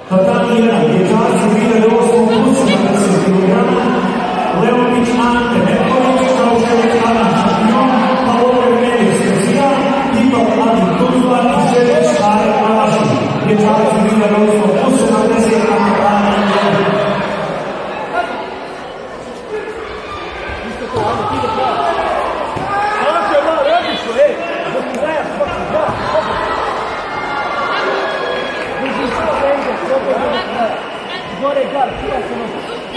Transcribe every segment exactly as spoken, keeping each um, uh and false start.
Tatami jedan, dječaci hiljadu devetsto plus sedamdeset kilograma, Leović Ante Neković, Čaušević Adam Šampion, Pavlović Melis Krsija, Tito Adi Tuzla i Šečić Stare Alaši. Dječaci hiljadu devetsto plus sedamdeset kilograma, Gore gar, tira se no.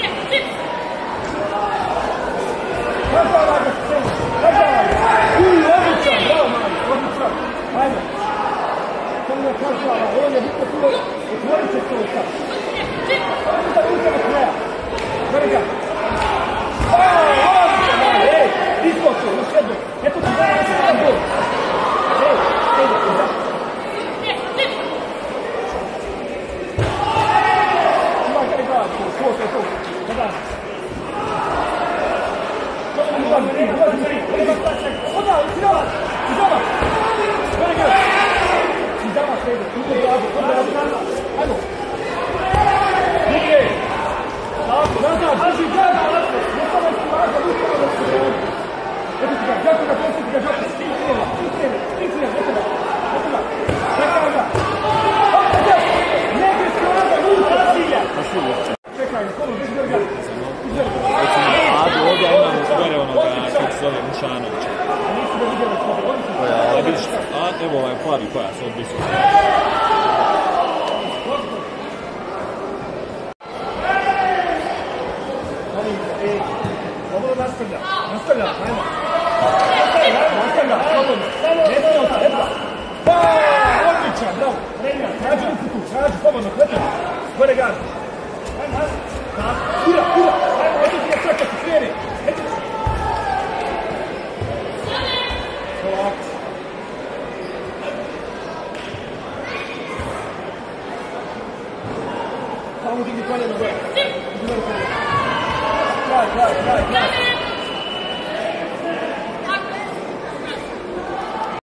Kako radi se? Kako radi? Uj, odličan, bravo mali, odličan. Ajde. Samo ne kažala, on je bitno tu, otvorit će se ovo sad. Samo da uđe do kraja. Gore gar. Odličan, mali, ej, iskoči, još jedno. Eto ti da se sam gol. Ej, ejde, iza. Forse tu, guarda. Guarda, guarda, tirava, tirava. Very good. Tirava, Pedro, tudo bravo, tudo bravo. Ajmo. Nikre. Tako, nazad, drži, gledaj. Ne samo istivaža, luka da se brani. Eto ti ga, jako ga, posti ti ga, jako. Ti krene, ti krene, ti krene, eto ga. Eto ga. Čekaj ga. Ne gre strana, luka, Vasilja. Vasilja. Čekaj, komu, gdje izgleda? Adu, ovdje imamo gore onoga, kako se zove, Mušanovića. A nisi da vidjeli što je, oni su koja, a vidiš, a evo ovaj plavi pojas od visoka. Dobro nastavlja, nastavlja, ajmo. Nastavlja, nastavlja, slobodno. Ne smijemo se, eto. Pa, odličan, bravo. Trenja, traži ruku tu, traži, slobodno, kretaj. Gore gaz. Ajmo, ajmo. Ura, ura, ajmo, eto ti ga čekati, kreni. Eto ti. Polako. Samo digni koljeno gore. Digni koljeno. Kraj, kraj, kraj, kraj.